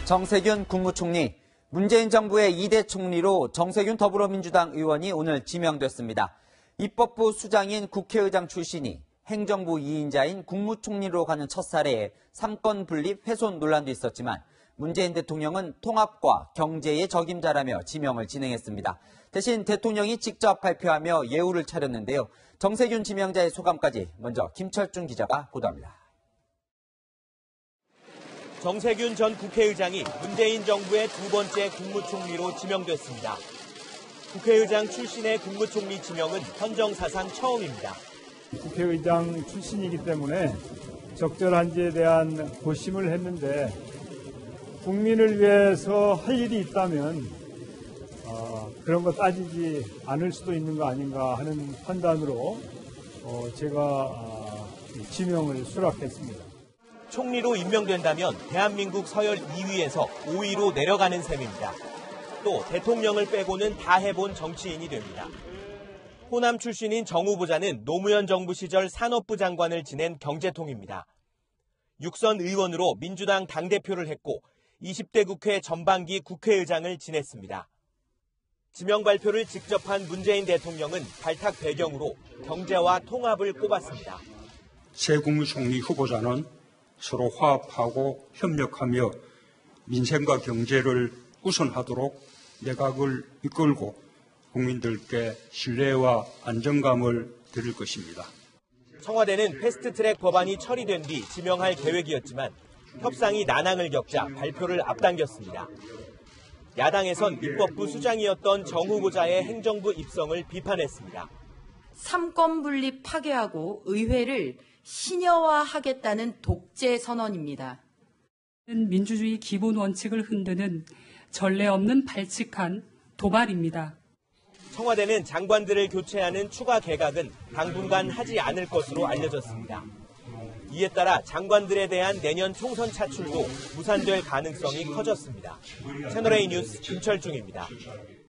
정세균 국무총리, 문재인 정부의 2대 총리로 정세균 더불어민주당 의원이 오늘 지명됐습니다. 입법부 수장인 국회의장 출신이 행정부 2인자인 국무총리로 가는 첫 사례에 삼권 분립 훼손 논란도 있었지만 문재인 대통령은 통합과 경제의 적임자라며 지명을 진행했습니다. 대신 대통령이 직접 발표하며 예우를 차렸는데요. 정세균 지명자의 소감까지 먼저 김철중 기자가 보도합니다. 정세균 전 국회의장이 문재인 정부의 두 번째 국무총리로 지명됐습니다. 국회의장 출신의 국무총리 지명은 헌정 사상 처음입니다. 국회의장 출신이기 때문에 적절한지에 대한 고심을 했는데 국민을 위해서 할 일이 있다면 그런 거 따지지 않을 수도 있는 거 아닌가 하는 판단으로 제가 지명을 수락했습니다. 총리로 임명된다면 대한민국 서열 2위에서 5위로 내려가는 셈입니다. 또 대통령을 빼고는 다 해본 정치인이 됩니다. 호남 출신인 정 후보자는 노무현 정부 시절 산업부 장관을 지낸 경제통입니다. 육선 의원으로 민주당 당대표를 했고 20대 국회 전반기 국회의장을 지냈습니다. 지명 발표를 직접 한 문재인 대통령은 발탁 배경으로 경제와 통합을 꼽았습니다. 새 국무총리 후보자는 서로 화합하고 협력하며 민생과 경제를 우선하도록 내각을 이끌고 국민들께 신뢰와 안정감을 드릴 것입니다. 청와대는 패스트트랙 법안이 처리된 뒤 지명할 계획이었지만 협상이 난항을 겪자 발표를 앞당겼습니다. 야당에선 입법부 수장이었던 정 후보자의 행정부 입성을 비판했습니다. 삼권 분립 파괴하고 의회를 신여화하겠다는 독재 선언입니다. 민주주의 기본 원칙을 흔드는 전례 없는 발칙한 도발입니다. 청와대는 장관들을 교체하는 추가 개각은 당분간 하지 않을 것으로 알려졌습니다. 이에 따라 장관들에 대한 내년 총선 차출도 무산될 가능성이 커졌습니다. 채널A 뉴스 김철중입니다.